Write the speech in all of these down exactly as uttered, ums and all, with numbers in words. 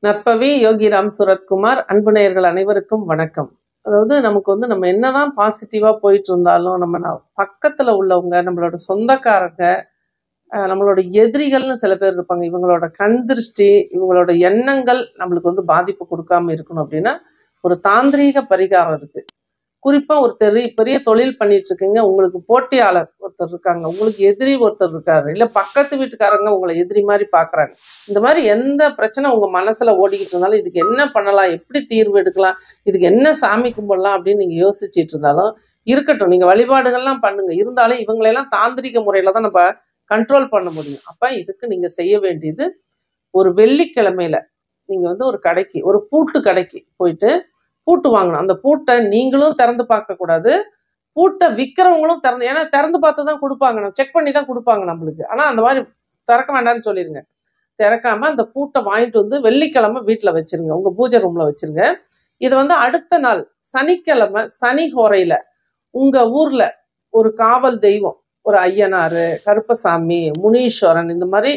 நற்பவி யோகிராம் சுரத்குமார் அன்பு நேயர்கள் அனைவருக்கும் வணக்கம். அதாவது நமக்கு வந்து நம்ம என்னதான் பாசிட்டிவா போயிட்டு இருந்தாலும் நம்ம ந- பக்கத்துல உள்ளவங்க, நம்மளோட சொந்தக்காரங்க, அஹ் நம்மளோட எதிரிகள்னு சில பேர் இருப்பாங்க. இவங்களோட கண் திருஷ்டி, இவங்களோட எண்ணங்கள் நம்மளுக்கு வந்து பாதிப்பு கொடுக்காம இருக்கணும் அப்படின்னா ஒரு தாந்திரீக பரிகாரம் இருக்கு. குறிப்பா ஒரு தெரி பெரிய தொழில் பண்ணிட்டு இருக்கீங்க, உங்களுக்கு போட்டியாளர் ஒருத்தர் இருக்காங்க, உங்களுக்கு எதிரி ஒருத்தர் இருக்காரு, இல்ல பக்கத்து வீட்டுக்காரங்க உங்களை எதிரி மாதிரி பாக்குறாங்க. இந்த மாதிரி எந்த பிரச்சனை உங்க மனசுல ஓடிக்கிட்டு இருந்தாலும் இதுக்கு என்ன பண்ணலாம், எப்படி தீர்வு எடுக்கலாம், இதுக்கு என்ன சாமி கும்பிடலாம் அப்படின்னு நீங்க யோசிச்சுட்டு இருந்தாலும் இருக்கட்டும், நீங்க வழிபாடுகள்லாம் பண்ணுங்க. இருந்தாலும் இவங்களெல்லாம் தாந்திரிக முறையில தான் நம்ம கண்ட்ரோல் பண்ண முடியும். அப்ப இதுக்கு நீங்க செய்ய வேண்டியது, ஒரு வெள்ளிக்கிழமையில நீங்க வந்து ஒரு கடைக்கு, ஒரு பூட்டு கடைக்கு போயிட்டு பூட்டு வாங்கணும். அந்த பூட்டை நீங்களும் திறந்து பார்க்க கூடாது, பூட்டை விற்கிறவங்களும் திறந்து, ஏன்னா திறந்து பார்த்து தான் கொடுப்பாங்க, நம்ம செக் பண்ணி தான் கொடுப்பாங்க நம்மளுக்கு. ஆனா அந்த மாதிரி திறக்க வேண்டாம்னு சொல்லிருங்க. திறக்காம அந்த பூட்டை வாங்கிட்டு வந்து வெள்ளிக்கிழமை வீட்டுல வச்சிருங்க, உங்க பூஜை ரூம்ல வச்சிருங்க. இதை வந்து அடுத்த நாள் சனிக்கிழமை சனி ஹோரையில உங்க ஊர்ல ஒரு காவல் தெய்வம், ஒரு ஐயனாரு, கருப்பசாமி, முனீஸ்வரன், இந்த மாதிரி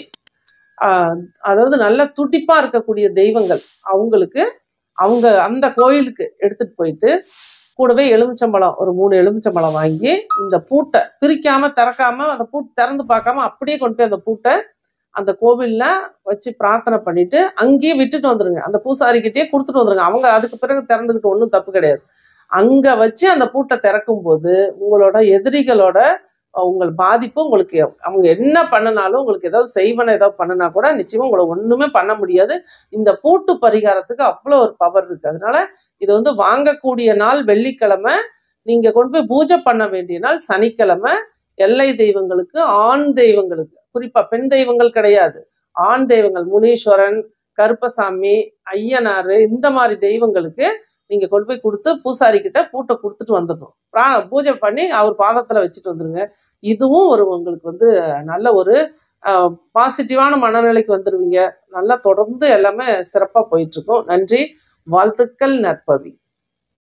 ஆஹ் அதாவது நல்ல துடிப்பா இருக்கக்கூடிய தெய்வங்கள், அவங்களுக்கு அவங்க அந்த கோயிலுக்கு எடுத்துட்டு போயிட்டு கூடவே எலுமிச்சம்பழம், ஒரு மூணு எலுமிச்சம்பழம் வாங்கி இந்த பூட்டை பிரிக்காம திறக்காம அந்த பூட்டு திறந்து பார்க்காம அப்படியே கொண்டு போய் அந்த பூட்டை அந்த கோவில்ல வச்சு பிரார்த்தனை பண்ணிட்டு அங்கேயே விட்டுட்டு வந்துருங்க. அந்த பூசாரிக்கிட்டே கொடுத்துட்டு வந்துருங்க. அவங்க அதுக்கு பிறகு திறந்துக்கிட்டு ஒன்றும் தப்பு கிடையாது. அங்க வச்சு அந்த பூட்டை திறக்கும் போது உங்களோட எதிரிகளோட அஹ், உங்கள் பாதிப்பு உங்களுக்கு, அவங்க என்ன பண்ணினாலும் உங்களுக்கு ஏதாவது செய்வன ஏதாவது பண்ணினா கூட நிச்சயமா உங்களை ஒண்ணுமே பண்ண முடியாது. இந்த பூட்டு பரிகாரத்துக்கு அவ்வளோ ஒரு பவர் இருக்கு. அதனால இது வந்து வாங்கக்கூடிய நாள் வெள்ளிக்கிழமை, நீங்க கொண்டு போய் பூஜை பண்ண வேண்டிய நாள் சனிக்கிழமை. எல்லை தெய்வங்களுக்கு, ஆண் தெய்வங்களுக்கு, குறிப்பா பெண் தெய்வங்கள் கிடையாது, ஆண் தெய்வங்கள் முனீஸ்வரன், கருப்பசாமி, ஐயனாரு, இந்த மாதிரி தெய்வங்களுக்கு நீங்க கொண்டு போய் கொடுத்து பூசாரி கிட்ட பூட்டை கொடுத்துட்டு வந்துடணும். பிரா- பூஜை பண்ணி அவர் பாதத்துல வச்சுட்டு வந்துருங்க. இதுவும் ஒரு உங்களுக்கு வந்து நல்ல ஒரு பாசிட்டிவான மனநிலைக்கு வந்துருவீங்க. நல்லா தொடர்ந்து எல்லாமே சிறப்பா போயிட்டு இருக்கும். நன்றி, வாழ்த்துக்கள் நற்பவி.